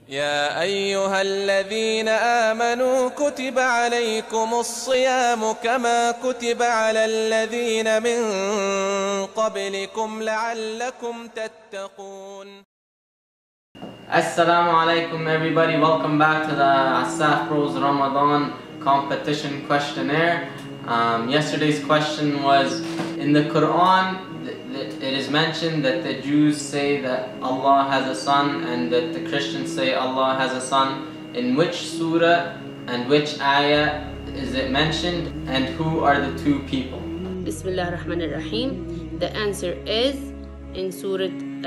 يا أيها الذين آمنوا كتب عليكم الصيام كما كتب على الذين من قبلكم لعلكم تتقون. Assalamu alaikum everybody, welcome back to the Asaf Bros Ramadan competition questionnaire. Yesterday's question was, in the Quran it is mentioned that the Jews say that Allah has a son and that the Christians say Allah has a son. In which surah and which ayah is it mentioned, and who are the two people? Bismillah ar-Rahman ar-Rahim. The answer is in Surah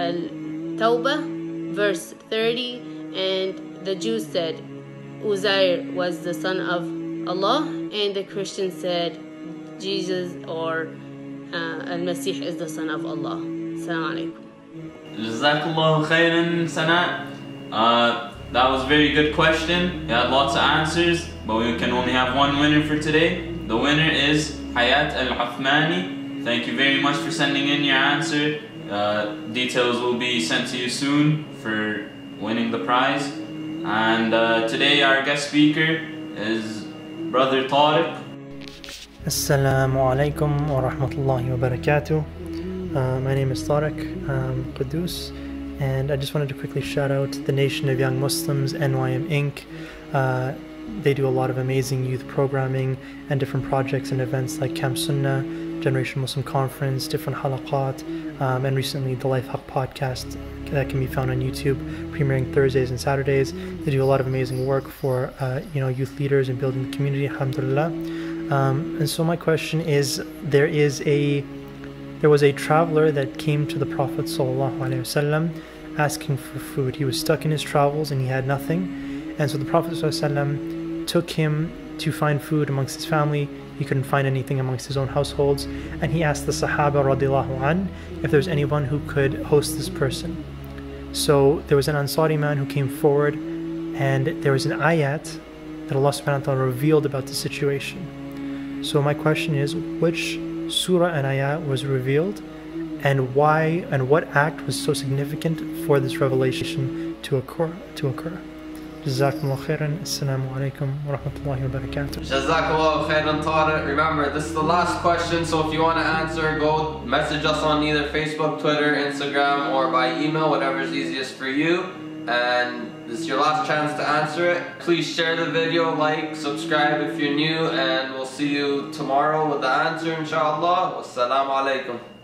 Al-Tawbah, verse 30, and the Jews said Uzair was the son of Allah, and the Christians said Jesus or Al-Masih is the son of Allah. Assalamu alaikum. Jazakallahu khairan, Sana. That was a very good question. You had lots of answers, but we can only have one winner for today. The winner is Hayat Al-Uthmani. Thank you very much for sending in your answer. Details will be sent to you soon for winning the prize. And today our guest speaker is Brother Tariq. Assalamu alaikum wa rahmatullahi wa barakatuh. My name is Tariq Qudus, and I just wanted to quickly shout out the Nation of Young Muslims, NYM Inc. They do a lot of amazing youth programming and different projects and events like Camp Sunnah, Generation Muslim Conference, different halaqat, and recently the Life Hub podcast that can be found on YouTube, premiering Thursdays and Saturdays. They do a lot of amazing work for youth leaders and building the community, alhamdulillah. And so my question is, there was a traveler that came to the Prophet ﷺ asking for food. He was stuck in his travels and he had nothing, and so the Prophet ﷺ took him to find food amongst his family. He couldn't find anything amongst his own households, and he asked the Sahaba radiallahu an if there was anyone who could host this person. So there was an Ansari man who came forward, and there was an ayat that Allah subhanahu wa ta'ala revealed about the situation. So my question is, which surah and ayah was revealed, and why and what act was so significant for this revelation to occur? Jazakumullah khairan. Assalamu alaikum wa rahmatullahi wa barakatuh. Jazakallahu khairan, Tariq. Remember, this is the last question, so if you want to answer, go message us on either Facebook, Twitter, Instagram, or by email, whatever is easiest for you. And this is your last chance to answer it. Please share the video, like, subscribe if you're new, and we'll see you tomorrow with the answer, inshallah. Wassalamu alaikum.